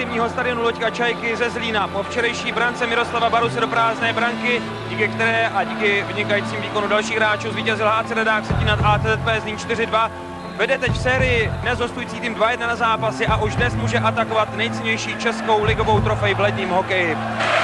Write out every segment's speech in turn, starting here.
zimního stadionu Loďka Čajky ze Zlína. Po včerejší brance Miroslava Baruse do prázdné branky, díky které a díky vynikajícím výkonu dalších hráčů zvítězil HC Redák Vsetín nad ATZP Zlín 4-2. Vede teď v sérii dnes hostující tým 2-1 na zápasy a už dnes může atakovat nejcennější českou ligovou trofej v ledním hokeji.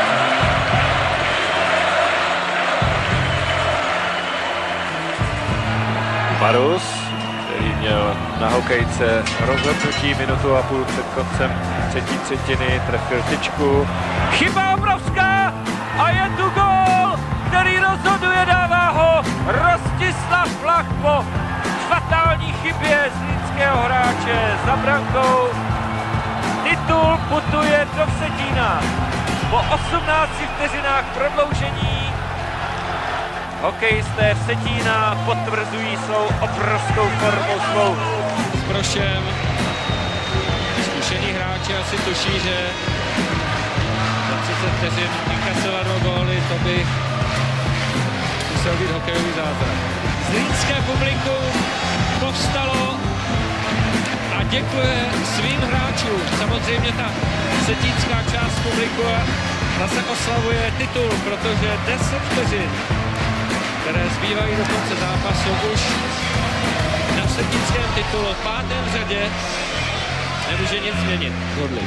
Barus, který měl na hokejce rozhodnutí minutu a půl před koncem třetí třetiny, trefil tyčku. Chyba obrovská a je tu gól, který rozhoduje, dává ho Rostislav Flach po fatální chybě zlínského hráče za brankou. Titul putuje do Vsetína. Po 18 vteřinách prodloužení hokejisté Vsetína potvrzují svou obrovskou formu svou. S Brošem zkušení hráči asi tuší, že za 30 vteřin inkasovat 2 góly, to by musel být hokejový zázrak. Zlínské publikum povstalo a děkuje svým hráčům. Samozřejmě ta vsetínská část publiku zase oslavuje titul, protože 10 vteřin, které zbývají do konce zápasu, už na vsetínském titulu v 5. řadě nemůže nic změnit. Godley.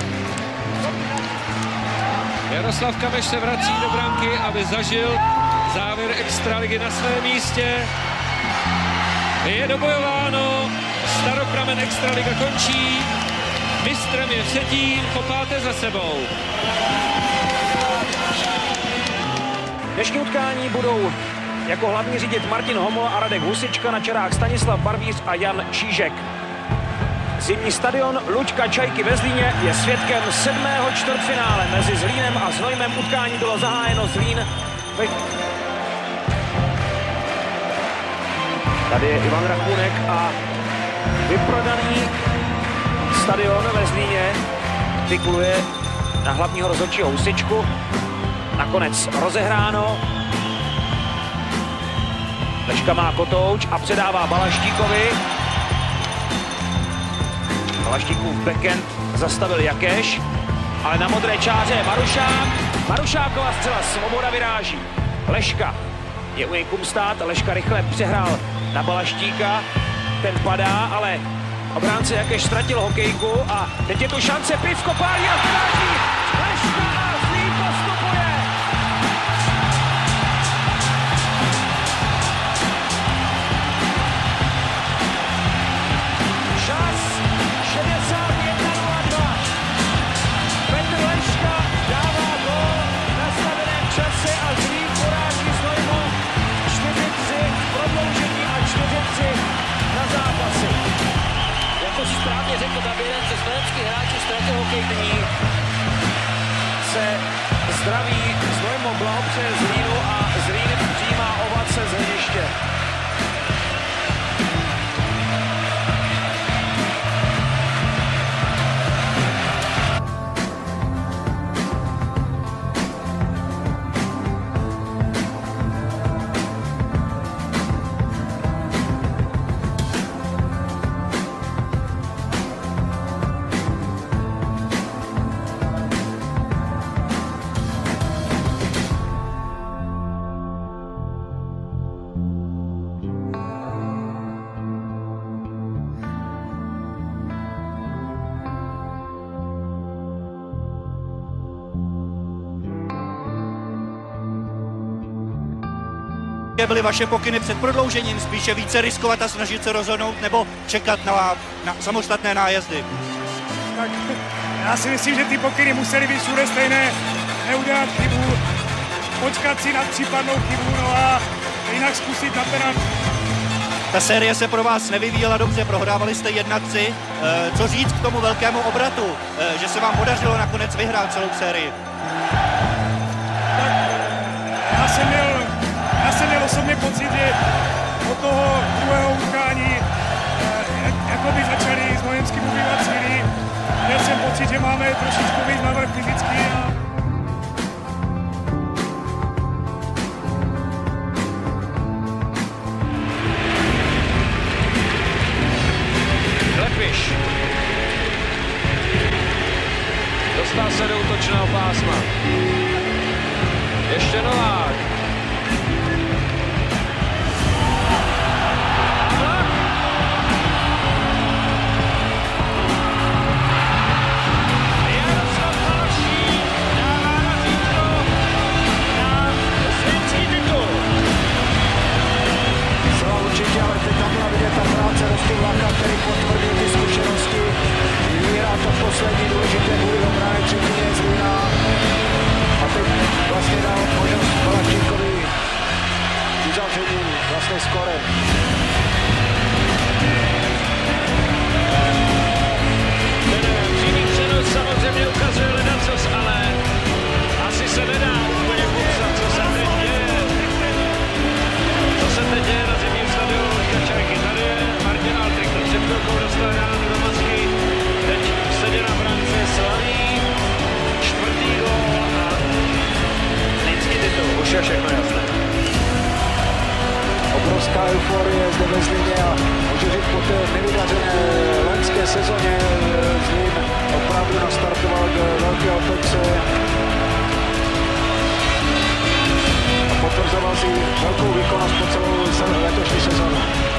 Jaroslav Kameš se vrací do branky, aby zažil závěr extraligy na svém místě. Je dobojováno, staropramen extraliga končí, mistrem je Vsetín, po 5. za sebou. Dnešní utkání budou jako hlavní řidič Martin Homol a Radek Husička, na čarách Stanislav Barvíř a Jan Čížek. Zimní stadion Luďka Čajky ve Zlíně je svědkem 7. čtvrtfinále mezi Zlínem a Znojmem. Utkání bylo zahájeno Zlín. Tady je Ivan Rachunek a vyprodaný stadion ve Zlíně tikuluje na hlavního rozhodčího Husičku. Nakonec rozehráno. Leška má kotouč a předává Balaštíkovi. Balaštíkův backhand zastavil Jakeš, ale na modré čáře Marušák. Marušákova střela, Svoboda vyráží. Leška je u něj Kumstát, Leška rychle přehrál na Balaštíka. Ten padá, ale obránce Jakeš ztratil hokejku a teď je tu šance, Pivko pálí a vyráží. Leška a Zlín postupuje. Čas 61:02. Petr Leška dává gól v nastaveném čase a Zlín poráží Znojmo 4-3 v prodloužení a 4-3 na zápasy. Jako si správně řekl, tam jeden ze znojemských hráčů ztratil hokejní. Se zdraví Znojmo, blahopřeje Zlínu a Zlín přijímá ovace z hlediště. Jaké byly vaše pokyny před prodloužením? Spíše více riskovat a snažit se rozhodnout, nebo čekat na samostatné nájezdy? Tak já si myslím, že ty pokyny musely být všude stejné, neudělat chybu, počkat si na případnou chybu, no a jinak zkusit na penaltu. Ta série se pro vás nevyvíjela dobře, prohrávali jste 1-3. Co říct k tomu velkému obratu, že se vám podařilo nakonec vyhrát celou sérii? Tak já jsem měl osobně pocit, že od toho druhého utkání jako by začali Znojemsky ubývat síly. Měl jsem pocit, že máme trošičku víc navrch fyzicky. jasným skorem. Ten přímý přenos samozřejmě ukazuje ledacos, ale asi se nedá úplně popsat, co se teď děje. Co se teď děje na zimním stadionu Luďka Čajky. Tady je Martin Altrik, to před chvilkou dostal ráno do masky. Teď sedě na brance, slaví čtvrtý gól a lidský titul. Už je všechno jasné. Obrovská euforie zde ve Zlíně a můžu říct, po té nevydařené loňské sezóně Zlín opravdu nastartoval velké otoce a potvrzoval si velkou výkonnost po celou letošní sezónu.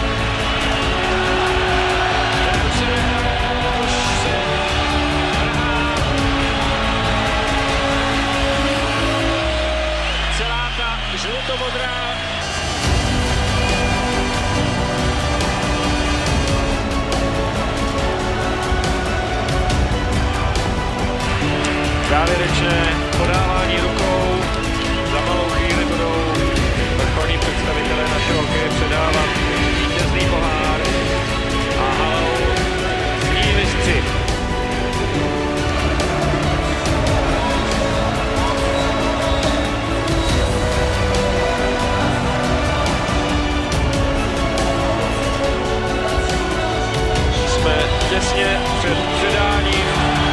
Celá ta žlutomodrá Závěrečné podávání rukou. Za malou chvíli budou vrcholní představitelé našeho hokeje předávat vítězný pohár a halou zní mistři. Jsme těsně před předáním.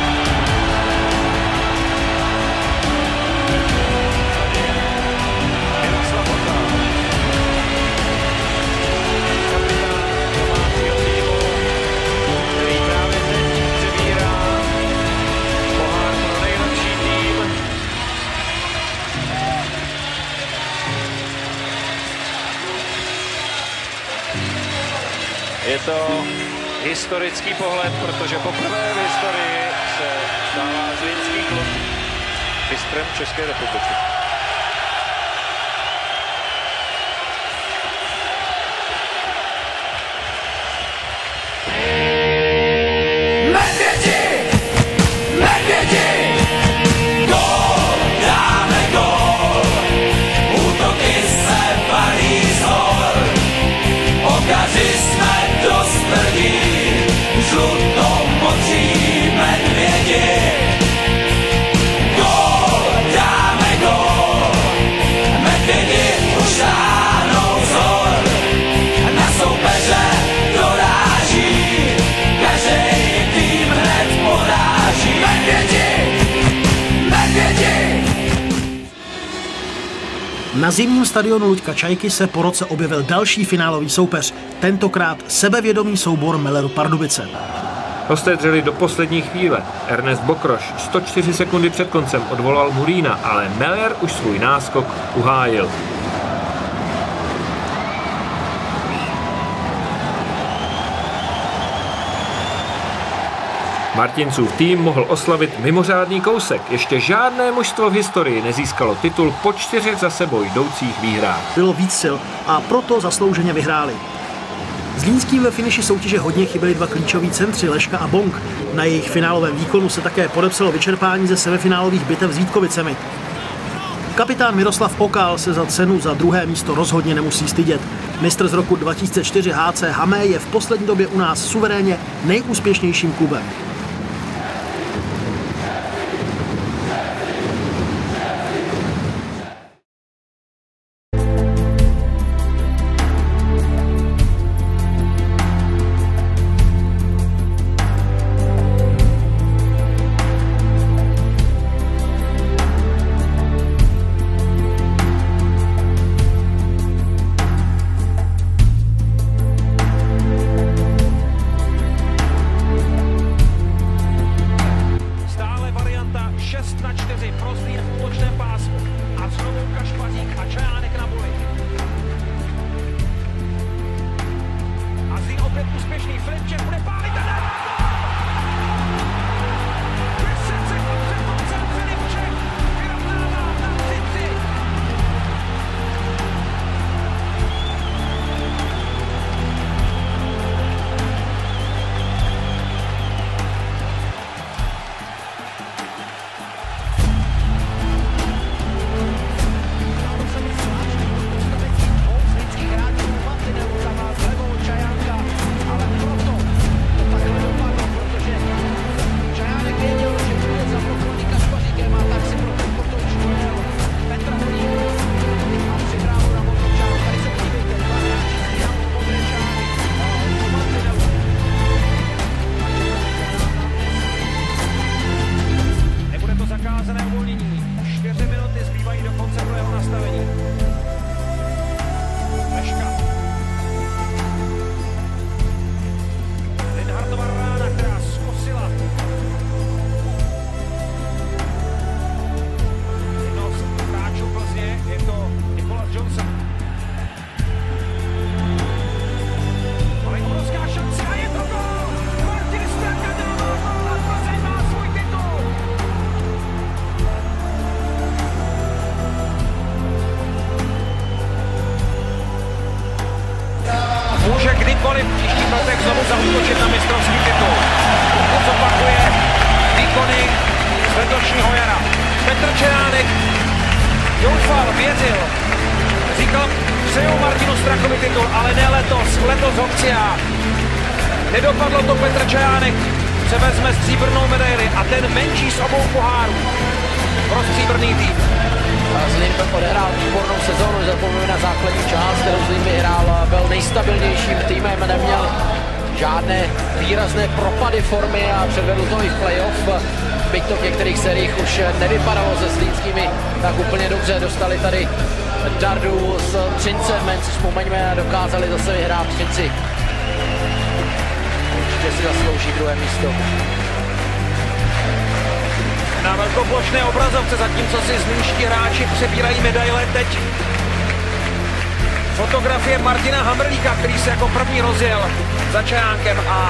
Je to historický pohled, protože poprvé v historii se stává zlínský klub mistrem České republiky. Na zimním stadionu Luďka Čajky se po roce objevil další finálový soupeř, tentokrát sebevědomý soubor Melleru Pardubice. Hosté dřeli do poslední chvíle. Ernest Bokroš 104 sekundy před koncem odvolal Murína, ale Meller už svůj náskok uhájil. Martincův tým mohl oslavit mimořádný kousek. Ještě žádné mužstvo v historii nezískalo titul po 4 za sebou jdoucích výhrách. Bylo víc sil a proto zaslouženě vyhráli. Zlínským ve finiši soutěže hodně chyběli dva klíčoví centři, Leška a Bonk. Na jejich finálovém výkonu se také podepsalo vyčerpání ze semifinálových bitev s Vítkovicemi. Kapitán Miroslav Okal se za cenu za druhé místo rozhodně nemusí stydět. Mistr z roku 2004 HC Hamé je v poslední době u nás suverénně nejúspěšnějším klubem. kdykoliv v příštích letech znovu zaútočit na mistrovský titul. Pokud zopakuje výkony z letošního jara. Petr Čehánek doufal, věřil, říkal, přeju Martinu Strakovi titul, ale ne letos ho chci já. Nedopadlo to, Petr Čehánek převezme stříbrnou medaili a ten menší z obou pohárů pro stříbrný tým. Zlín odehrál výbornou sezónu, zapomněl na základní část, kterou Zlín vyhrál, byl nejstabilnějším týmem, neměl žádné výrazné propady formy a předvedl to i v playoff. Byť to v některých sériích už nevypadalo se zlínskými tak úplně dobře, dostali tady dardu s Třincem, jen si vzpomeňme, dokázali zase vyhrát Třinci. Určitě si zaslouží druhé místo. Na velkoplošné obrazovce, zatímco si zlínští hráči přebírají medaile, teď fotografie Martina Hamrlíka, který se jako první rozjel za Čehánkem a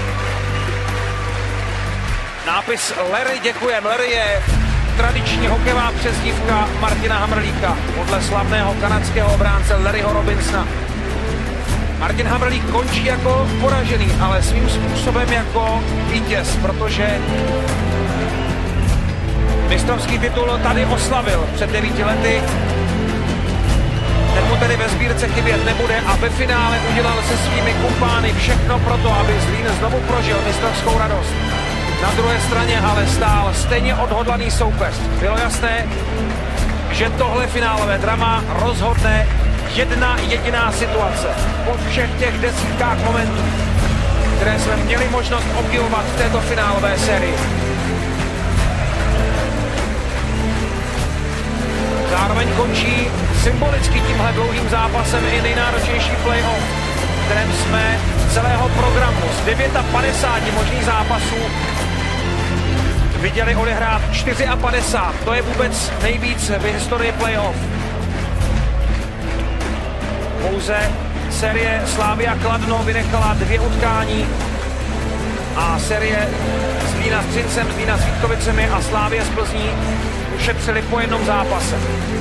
nápis Larry, děkujem. Larry je tradiční hokejová přezdívka Martina Hamrlíka podle slavného kanadského obránce Larryho Robinsona. Martin Hamrlík končí jako poražený, ale svým způsobem jako vítěz, protože mistrovský titul tady oslavil před 9 lety. Ten mu tedy ve sbírce chybět nebude a ve finále udělal se svými kumpány všechno pro to, aby Zlín znovu prožil mistrovskou radost. Na druhé straně ale stál stejně odhodlaný soupeř. Bylo jasné, že tohle finálové drama rozhodne jedna jediná situace. Po všech těch desítkách momentů, které jsme měli možnost obdivovat v této finálové sérii. Zároveň končí symbolicky tímhle dlouhým zápasem i nejnáročnější playoff, v kterém jsme celého programu z 59 možných zápasů viděli odehrát 54. To je vůbec nejvíc v historii playoff. Pouze série Slavia Kladno vynechala 2 utkání a série Zlína s Třincem, Zlína s Vítkovicemi a Slavie z Plzní ušetřili po jednom zápase.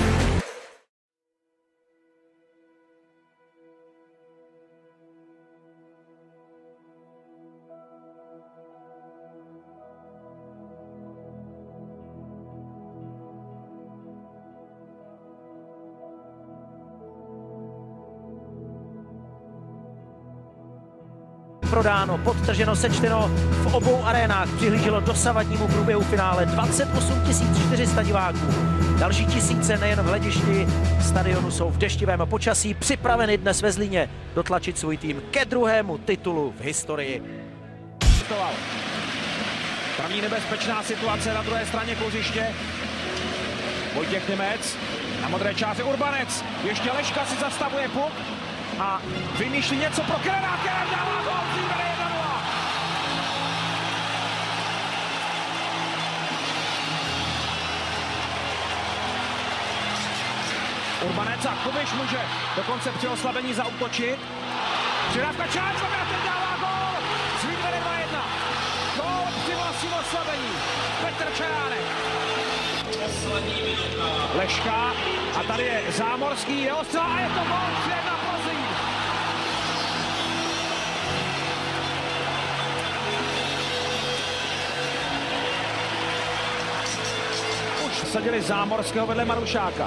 Prodáno, podtrženo, sečteno v obou arénách, přihlíželo dosavadnímu průběhu finále 28 400 diváků. Další tisíce nejen v hledišti stadionu jsou v deštivém počasí připraveny dnes ve Zlíně dotlačit svůj tým ke druhému titulu v historii. První nebezpečná situace na druhé straně kluziště. Vojtěch Němec, na modré čáře Urbanec, ještě Leška si zastavuje puk a vymýšlí něco pro Kerena, Keren dává gól, Zlín vede 1-0. Urbanec a Kubiš může dokonce při oslabení zaútočit. Přidávka Čáčkovi a teď dává gól. Zlín vede 2-1. Gól při vlastním oslabení. Petr Čehánek. Leška a tady je Zámorský, je ostřel a je to gól 3-1 pro Zlín. Už sadili Zámorského vedle Marušáka.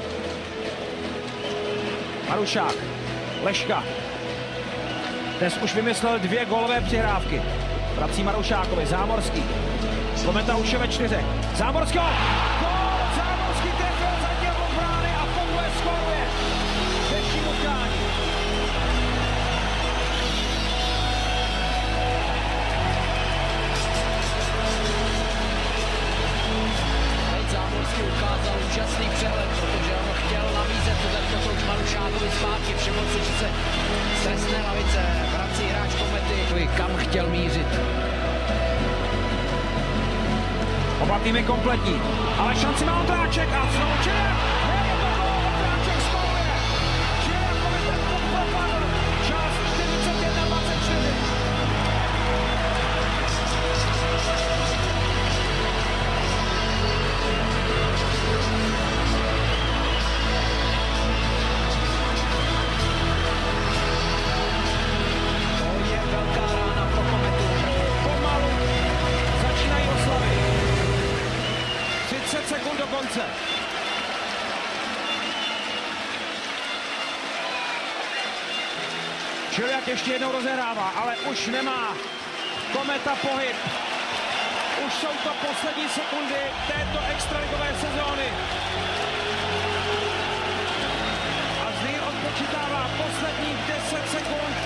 Marušák, Leška. Dnes už vymyslel 2 gólové přihrávky. Vrací Marušákovi, Zámorský. Kometa už je ve 4. Zámorského! Gól! Zámorský trefil zadně od brány a pohled skoruje. Větší utkání. Zámorský ukázal úžasný přehled, protože on chtěl nabízet to touč Marušákovi zpátky, všiml si, že se z trestné lavice vrací hráč Komety, kam chtěl mířit. Oba týmy kompletní, ale šanci má Ondráček a znovu Čerák. Je to gól, Ondráček skoruje. Čerák Kometa to propadl. Čas 41-24. Šiliak ještě jednou rozehrává, ale už nemá Kometa pohyb. Už jsou to poslední sekundy této extraligové sezóny. A Zlín odpočítává posledních 10 sekund.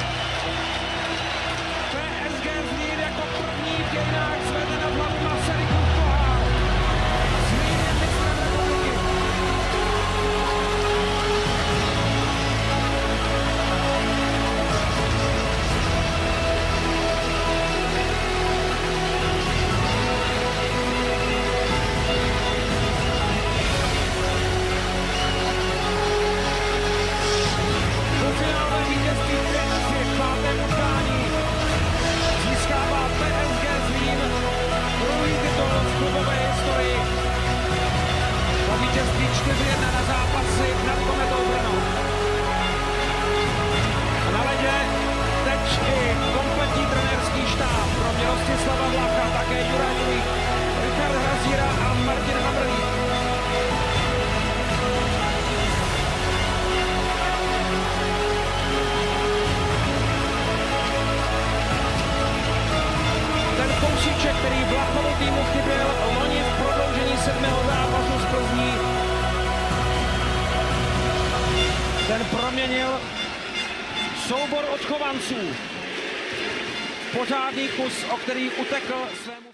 PSG Zlín jako první v dějinách zvede na hlavu Masarykův pohár. Zlín je mistrem republiky. Vítězství 4-1 na zápasy nad Kometou Brno. Na ledě teď i kompletní trenérský štáb, kromě Rostislava Vlacha, také Juraj Julík, Richard Hrazíra a Martin Hamrlík. Ten kousíček, který Vlachovu týmu chyběl loni v prodloužení 7. zápasu z Plzní, ten proměnil soubor odchovanců. Pořádný kus, o který utekl svému...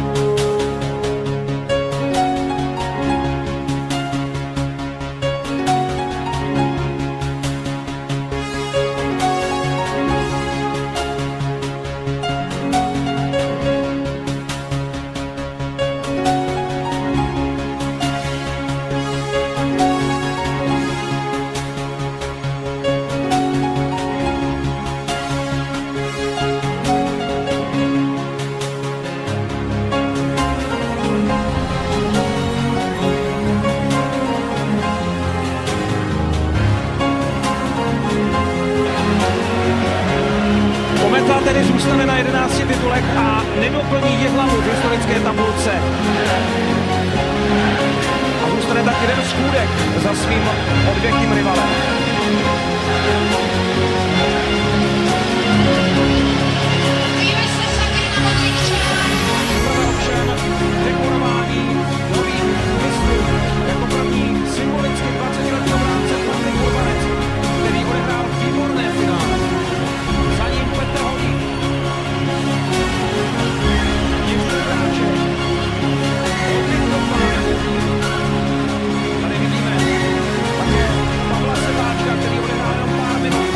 Tedy zůstane na 11 titulech a nedoplní Jihlavu v historické tabulce. A zůstane tak jeden schůdek za svým odvěkým rivalem. Ovšem vykonování nových mistrů jako první symbolicky 20letý obránce Patrik Urbanec, který odehrál výborné finále. Za ním Petr Holík. Ještě hráče. Tady vidíme také Pavla Sedláčka, který odehrál jenom pár minut.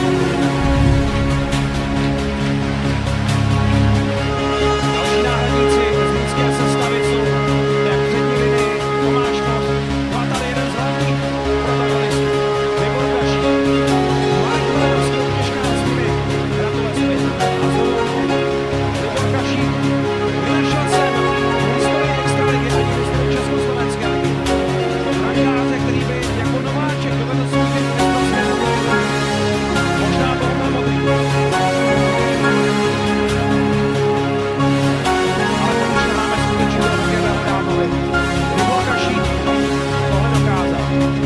Další náhradníci zlínské sestavy jsou jak přední linii Tomáš Kos. No a tady jeden z hlavních protagonistů. Libor Klašík. Marek Veledovský utěžká s nimi. Gratule Smith. A znovu Libor Klašík. Vynašel jsem historii extraligy a historii Československé ligy. Brankáře, který by jako nováček dovedl soutěžit mistrovské ligy. Možná to má Modrik. Ale to už nemáme skutečně do Rokyho Dámovi. Libor Klašík tohle dokázal.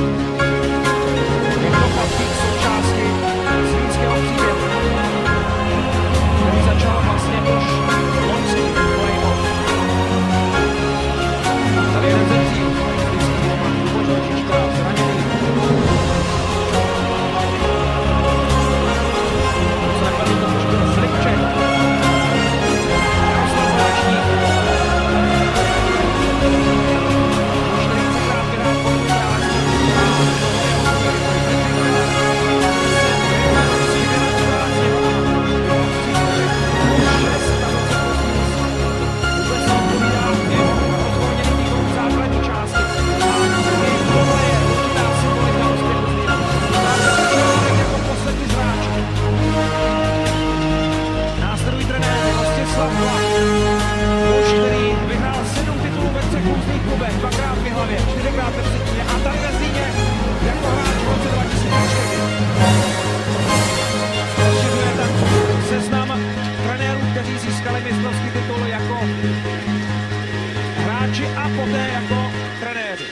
Je to patří k součásti zlínského příběhu, který začal vlastně už loňský play-off. Tady jeden ze tří zlínských roman, Luboš Lečička, zraněný. Co nepadl, to už byl Slipček. Jaroslav Hráčník. Už 40krát vyhrál komunitární. Následují trenéři Rostislav Vlach, muž, který vyhrál 7 titulů ve 3 různých klubech, 2krát v Jihlavě, 4krát ve Vsetíně a tady ve Zlíně jako hráč v roce 2004. Rozšiřuje tak seznam trenérů, kteří získali mistrovský titul jako hráči a poté jako trenéři.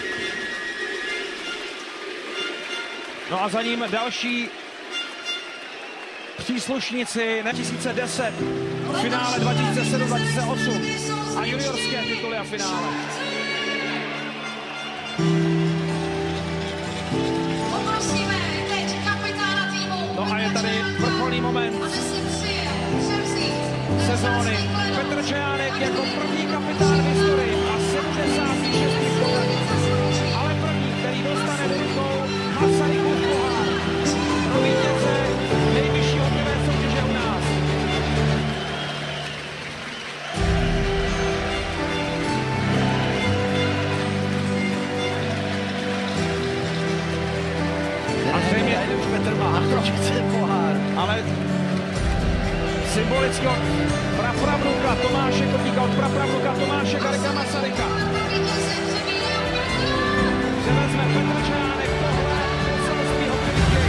No a za ním další příslušníci 2010, finále 2007-2008 a juniorské tituly a finále. No a je tady vrcholný moment sezóny. Petr Čajánek jako první kapitán v historii a 76. gól. Ale první, který dostane do rukou Masarykův pohár. Pro vítěze nejvyšší hokejové soutěže u nás. A zřejmě už Petr má pohár. Ale symbolicky od prapravnuka Tomáše Kotíka, od prapravnuka Tomáše Garika Masaryka. Převezme Petr Čajánek pohled do celostní hokejky.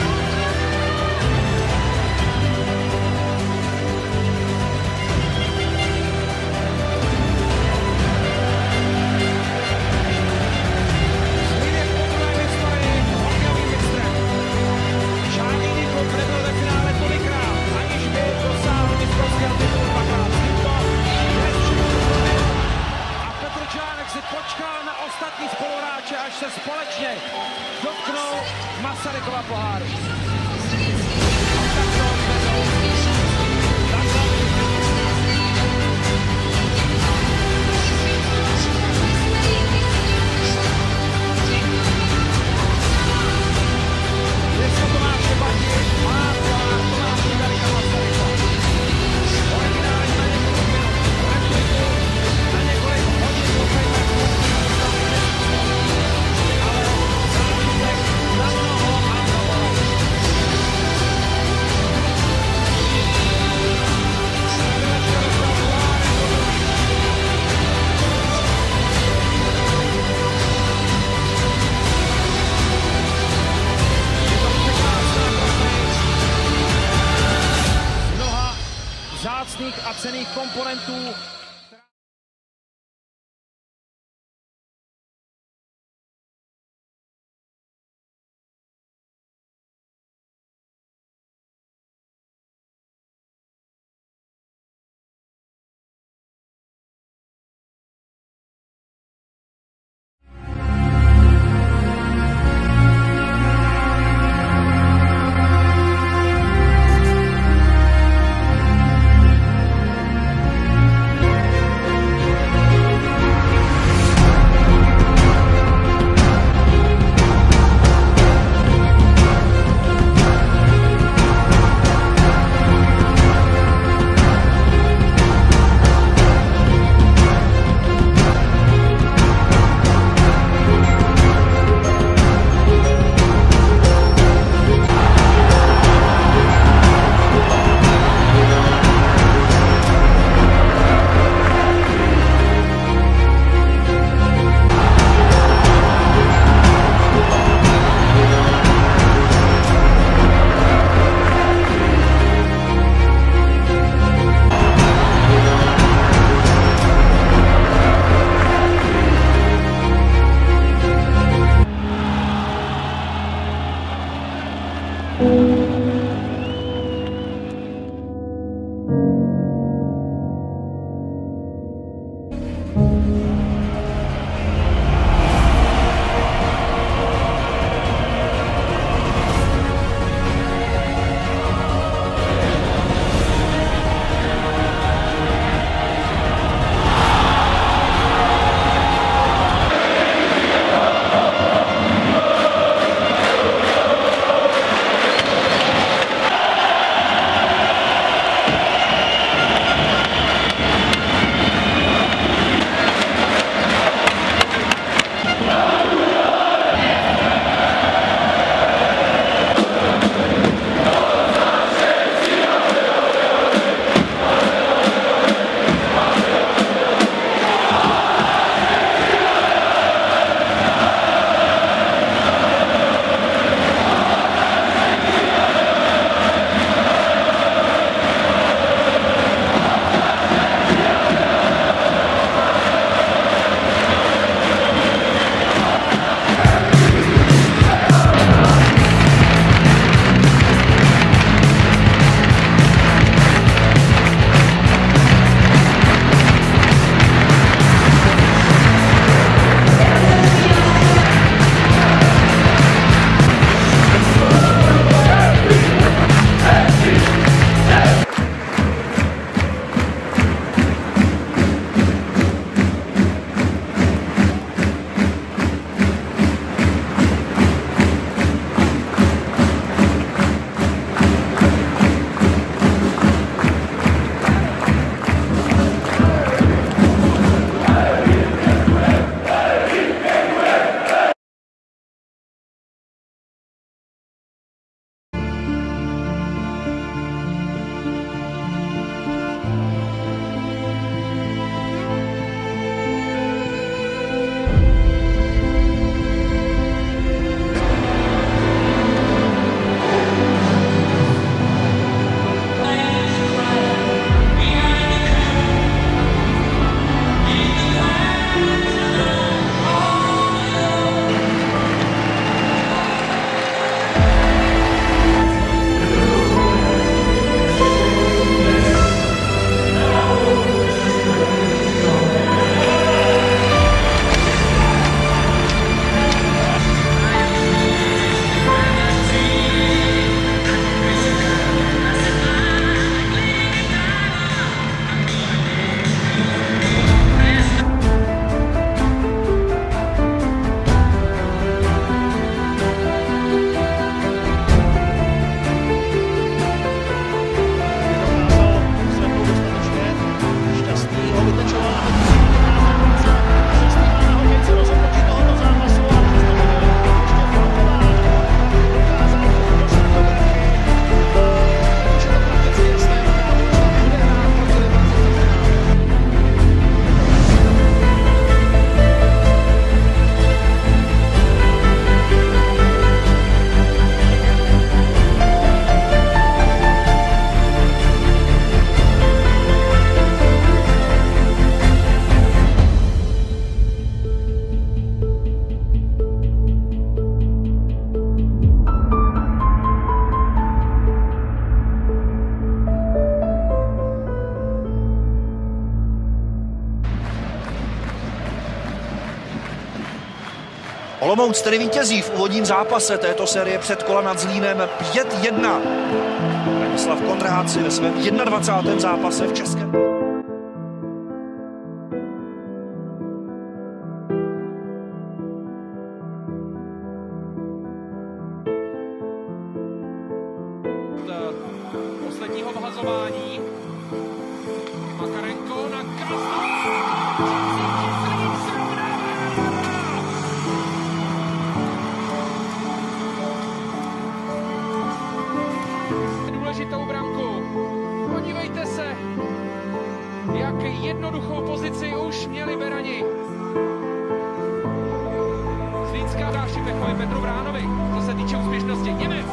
Zlínek poprvé v historii hokejovým mistrem. Žádný klub nebyl ve finále tolikrát, aniž by dosáhl mistrovského titulu dvakrát. A Petr Čajánek si počkal na ostatní spoluhráče, až se společně dotknou Masarykova poháru. A cenných komponentů Olomouc tedy vítězí v úvodním zápase této série předkola nad Zlínem 5-1. Branislav Konrád si ve svém 21. zápase v českém... Posledního vhazování. Makarenko na důležitou branku. Podívejte se, jak jednoduchou pozici už měli Berani. Zlínská dá Šipechovi Petru Vránovi. Co se týče úspěšnosti, Němec.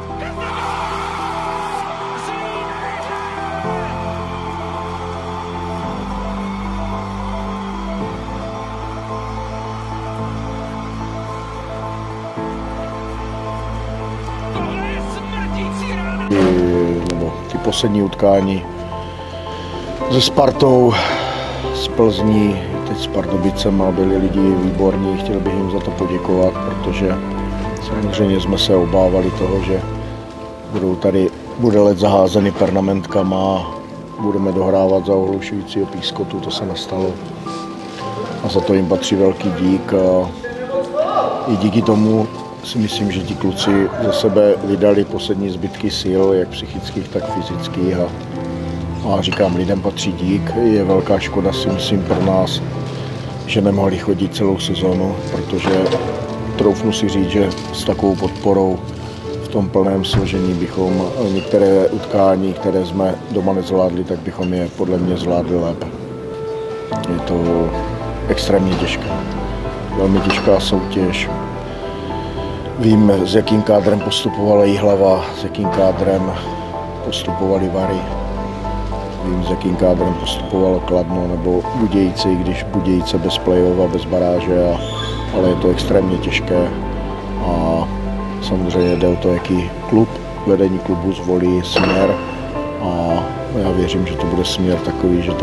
Nebo ty poslední utkání se Spartou, s Plzní, teď s Pardubicema byli lidi výborní, chtěl bych jim za to poděkovat, protože samozřejmě jsme se obávali toho, že bude led zaházený permanentkama, budeme dohrávat za ohlušujícího pískotu, to se nestalo. A za to jim patří velký dík. A i díky tomu si myslím, že ti kluci za sebe vydali poslední zbytky sil, jak psychických, tak fyzických. A říkám, lidem patří dík. Je velká škoda, si myslím, pro nás, že nemohli chodit celou sezonu, protože troufnu si říct, že s takovou podporou v tom plném složení bychom některé utkání, které jsme doma nezvládli, tak bychom je podle mě zvládli lépe. Je to extrémně těžké. Velmi těžká soutěž. Vím, s jakým kádrem postupovala Jihlava, s jakým kádrem postupovali Vary. Vím, s jakým kádrem postupovalo Kladno nebo Budějci, když Budějce bez play-off a bez baráže, ale je to extrémně těžké. A samozřejmě jde o to, jaký klub, vedení klubu zvolí směr. A já věřím, že to bude směr takový, že to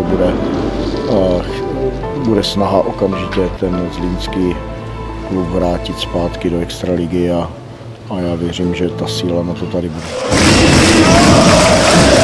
bude snaha okamžitě ten zlínský klub vrátit zpátky do extraligy a já věřím, že ta síla na to tady bude.